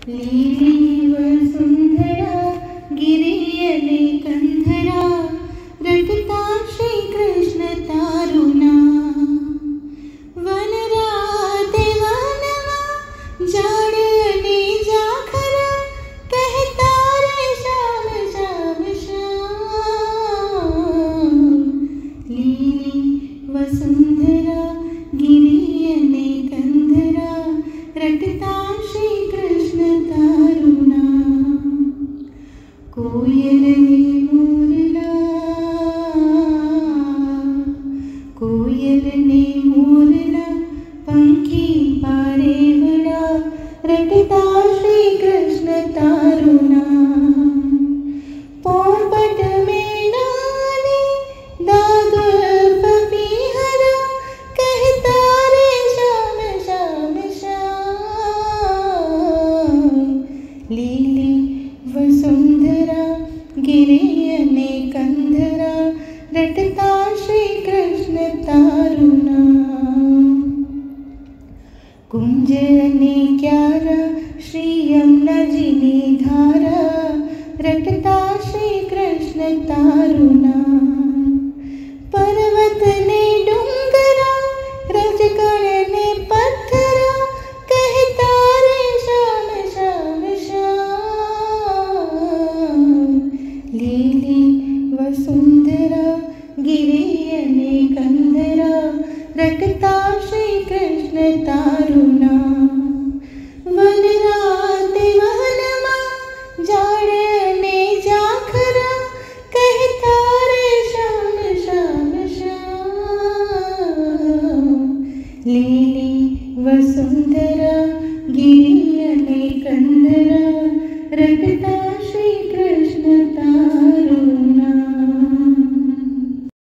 लीली वसुंधरा गिरियले कंधरा रटता श्री कृष्ण तारुणा वनराते वनवा जाड़ने जाखरा कहता रे श्याम श्याम श्याम। लीली वसुंधरा गिरियले कंधरा रटता श्री कृष्ण तारुणा। कोयल ने मोरला कोयल ने मोरला पंखी पारे वड़ा रटता श्री कृष्ण तारुणा। पोपट में डाले दाग पपीहरा कहता रे श्याम श्याम श्याम। लीली वसुंधरा गिरियले कंधरा रटता श्री कृष्ण तारुणा। कुंजने क्यारा श्री यमुना जी ने धारा रटता श्री कृष्ण तारुणा। पर्वत ने डूंगरा रजगण ने पत्थरा कहता रे श्याम श्याम श्याम। लीली वसुंधरा गिरियले कंधरा रटता श्री कृष्ण तारुणा। वनराते वनमा जाड़ने जाखरा कहता रे श्याम श्याम श्याम। लीली वसुंधरा गिरियले कंधरा रटता